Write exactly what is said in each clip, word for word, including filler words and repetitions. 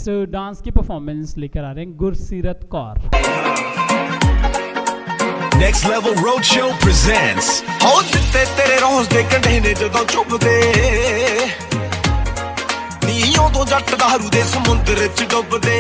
Next dance की performance लेकर आ रहे हैं गुरसीरत Kaur. Next Level Roadshow presents हो ਦਿੱਤੇ ਤੇਰੇ ਰੋਜ਼ ਦੇ ਕੰਢੇ ਨੇ ਜਦੋਂ ਚੁੱਭਦੇ ਨੀਆਂ ਤੋਂ ਜੱਟ ਦਾਰੂ ਦੇ ਸਮੁੰਦਰ ਚ ਡੁੱਬਦੇ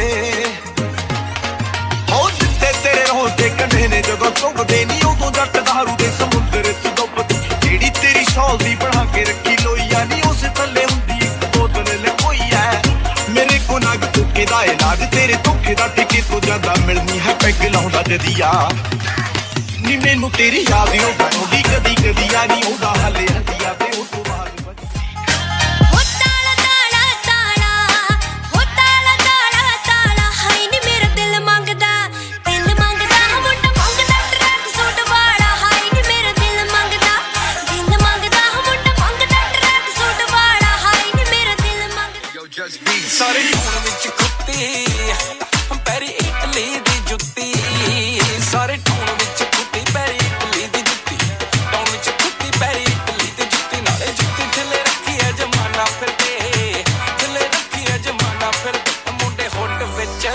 ਹੋ ਦਿੱਤੇ ਤੇਰੇ ਰੋਜ਼ ਦੇ ਕੰਢੇ ਨੇ ਜਦੋਂ ਚੁੱਭਦੇ ਨੀਆਂ ਤੋਂ ਜੱਟ ਦਾਰੂ ਦੇ ਸਮੁੰਦਰ ਚ ਡੁੱਬਦੇ ਜਿਹੜੀ ਤੇਰੀ ਸ਼ੌਲ ਦੀ ਬਣਾ ਕੇ ਰੱਖੀ ਲੋਈਆ ਨੀ ਉਸ ਥੱਲੇ ਹੁੰਦੀ ਇੱਕ ਬੋਤਲ ਲਕੋਈ ਐ ਮੇਰੇ ਕੋ ਨਗ ਧੋਖੇ ਦਾ ਇਲਾਜ ਤੇਰੇ ਧੋਖੇ ਦਾ ਟਿਕੇ ਤੋਂ ਜ਼ਿਆਦਾ ਮਿਲਣੀ ਹੈ ਪੈਗ ਲਾਉਂਦਾ ਜਦੀਆ ਨੀ ਮੈਨੂੰ ਤੇਰੀ ਯਾਦ ਓ ਬਣਦੀ ਕਦੀ ਕਦੀ ਆ ਨੀ ਉਹਦਾ ਹੱਲੇ ਹੱਡੀਆਂ ਤੇ ਉਹ ਤੋਂ ਬਾਅਦ ਹੋ ਤਾਲਾ ਤਾਲਾ ਤਾਲਾ ਹੋ ਤਾਲਾ ਤਾਲਾ ਤਾਲਾ ਹਾਈ ਨੀ ਮੇਰਾ ਦਿਲ ਮੰਗਦਾ ਦਿਲ ਮੰਗਦਾ ਮੁੰਡਾ ਮੰਗਦਾ ਟਰੈਕ ਸੂਟ ਵਾਲਾ ਹਾਈ ਨੀ ਮੇਰਾ ਦਿਲ ਮੰਗਦਾ ਦਿਲ ਮੰਗਦਾ ਮੁੰਡਾ ਮੰਗਦਾ ਟਰੈਕ ਸੂਟ ਵਾਲਾ ਹਾਈ ਨੀ ਮੇਰਾ ਦਿਲ ਮੰਗਦਾ ਸਾਰੇ ਹੁਣ ਵਿੱਚ ਕੁੱਤੀ ਪੈਰੀ ਇਟਲੀ ਦੀ ਜੁੱਤੀ ਸਾਰੇ ਟੂਣ ਵਿੱਚ ਕੁੱਤੀ ਪੈਰੀ ਇਟਲੀ ਦੀ ਜੁੱਤੀ ਟੂਣ ਵਿੱਚ ਕੁੱਤੀ ਪੈਰੀ ਇਟਲੀ ਦੀ ਜੁੱਤੀ ਨਾਲੇ ਜੁੱਤੀ ਥੱਲੇ ਰੱਖੀ ਹੈ ਜਮਾਨਾ ਫਿਰਦੇ ਥੱਲੇ ਰੱਖੀ ਹੈ ਜਮਾਨਾ ਫਿਰਦੇ ਮੁੰਡੇ ਹੁੱਟ ਵਿੱਚ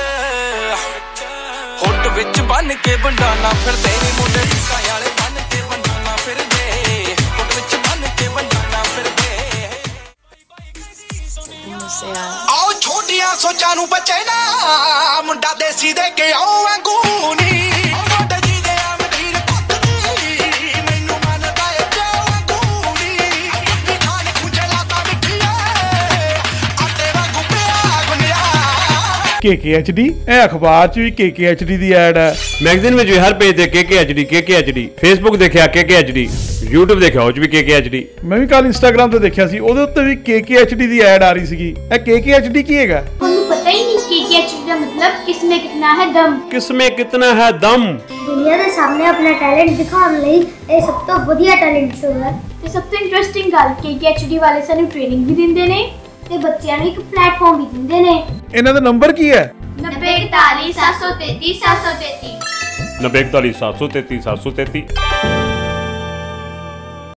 ਹੁੱਟ ਵਿੱਚ ਬੰਨ ਕੇ ਬੰਡਾਨਾ ਫਿਰਦੇ ਨੀ ਮੁੰਡੇ ਟਿੱਕਾਂ ਵਾਲੇ ਬੰਨ ਕੇ ਬੰਡਾਨਾ ਫਿਰਦੇ ਹੁੱਟ ਵਿੱਚ ਬੰਨ ਕੇ ਬੰਡਾਨਾ ਫਿਰਦੇ ਆਓ ਛੋਟੀਆਂ ਸੋਚਾਂ ਨੂੰ ਬਚੇ ਨਾ ਮੁੰਡਾ ਦੇਸੀ ਦੇ ਕੇ ਆਓ ਵਾਂਗੂ ਨੀ ਮੋਟੇ ਜੀ ਦੇ ਅਮਰੀਰ ਪੱਤਨੀ ਮੈਨੂੰ ਮੰਨਦਾ ਏ ਜਾਓ ਵਾਂਗੂ ਨੀ ਅੱਗੇ ਖਾਣ ਖੁਜਲਾ ਤਾਂ ਮਿੱਠੀਏ ਆਟੇ ਵਾਂਗੂ ਪਿਆ ਗੁੰਨਿਆ ਕੇ ਕੇ ਐਚ ਡੀ ਇਹ ਅਖਬਾਰ ਚ ਵੀ ਕੇ ਕੇ ਐਚ ਡੀ ਦੀ ਐਡ ਹੈ ਮੈਗਜ਼ੀਨ ਵਿੱਚ ਵੀ ਹਰ ਪੇਜ ਤੇ K K H D K K H D Facebook ਦੇਖਿਆ K K H D YouTube ਦੇਖਿਆ ਉਹ ਚ ਵੀ ਕੇ ਕੇ ਐਚ ਡੀ ਮੈਂ ਵੀ ਕੱਲ ਇੰਸਟਾਗ੍ਰਾਮ ਤੇ ਦੇਖਿਆ ਸੀ ਉਹਦੇ ਉੱਤੇ ਵੀ ਕੇ ਕੇ ਐਚ ਡੀ ਦੀ ਐਡ ਆ ਰਹੀ ਸੀਗੀ ਇਹ ਕੇ ਕੇ ਐਚ ਡੀ ਕੀ ਹੈਗਾ ਤੁਹਾਨੂੰ ਪਤਾ ਹੀ ਨਹੀਂ ਕੇ ਕੇ ਐਚ ਡੀ ਦਾ ਮਤਲਬ ਕਿਸਮੇ ਕਿਤਨਾ ਹੈ ਦਮ ਕਿਸਮੇ ਕਿਤਨਾ ਹੈ ਦਮ ਦੁਨੀਆ ਦੇ ਸਾਹਮਣੇ ਆਪਣਾ ਟੈਲੈਂਟ ਦਿਖਾਉਣ ਲਈ ਇਹ ਸਭ ਤੋਂ ਵਧੀਆ ਟੈਲੈਂਟ ਸ਼ੋਅ ਹੈ ਤੇ ਸਭ ਤੋਂ ਇੰਟਰਸਟਿੰਗ ਗੱਲ ਕੇ ਕੇ ਐਚ ਡੀ ਵਾਲੇ ਸਾਨੂੰ ਟ੍ਰੇਨਿੰਗ ਵੀ ਦਿੰਦੇ ਨੇ ਤੇ ਬੱਚਿਆਂ ਨੂੰ ਇੱਕ ਪਲੇਟਫਾਰਮ ਵੀ ਦਿੰਦੇ ਨੇ ਇਹਨਾਂ ਦਾ ਨੰਬਰ ਕੀ ਹੈ ਨੱਬੇ ਇਕਤਾਲੀ ਸੱਤ ਸੌ ਤੇਤੀ ਸੱਤ ਸੌ ਤੇਤੀ ਨੱਬੇ ਇਕਤਾਲੀ ਸੱਤ ਸੌ ਤੇਤੀ ਸੱਤ ਸੌ ਤੇਤੀ